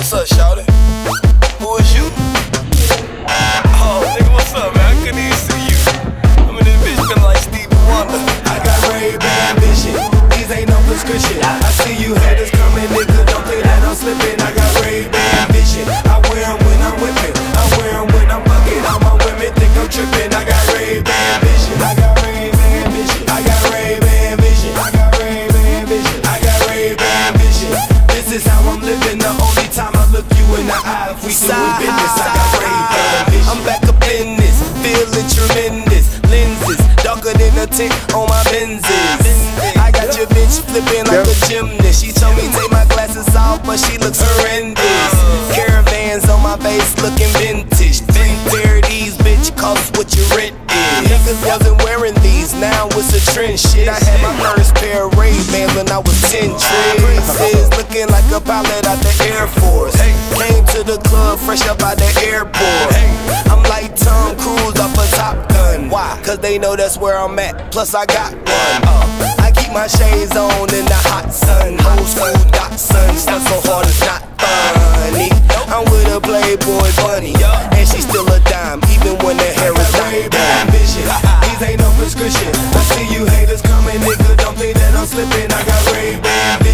What's up, shawty? Who is you? Oh, nigga, what's up, man? I couldn't even see you. I'm in this bitch feeling like Stevie Wonder. I got Ray-Ban vision, these ain't no prescription. I see you haters coming, nigga, don't think that I'm slipping. I got Ray-Ban vision, I wear them when I'm whipping, I wear them when I'm fucking. All my women think I'm tripping. I got Ray-Ban vision, I got Ray-Ban vision, I got Ray-Ban vision, I got Ray-Ban vision, I got Ray-Ban vision. This is how I'm living, the only time I look you in the eye. If we doing business, I got Ray-Ban vision. I'm back up in this, feeling tremendous. Lenses, darker than a tint on my Benzes. I got your bitch flipping like a gymnast. She told me take my glasses off, but she looks horrendous. Caravans on my face looking vintage. Didn't tear these, bitch, cost what your rent is. Niggas wasn't wearing these, now it's a trend shit. I had my first pair of Ray-Bans when I was 10 Princes looking like a pilot out the Air Force. Came to the club fresh up out the airport. I'm like Tom Cruise off a Top Gun. Why? Cause they know that's where I'm at, plus I got one. I keep my shades on in the hot sun. Old school Dachshund, stuff so hard it's not funny. I'm with a Playboy bunny, and she's still a dime, even when the hair is not Ray-Ban vision, these ain't no prescription. I see you haters coming, nigga, don't think that I'm slipping. I got Ray-Ban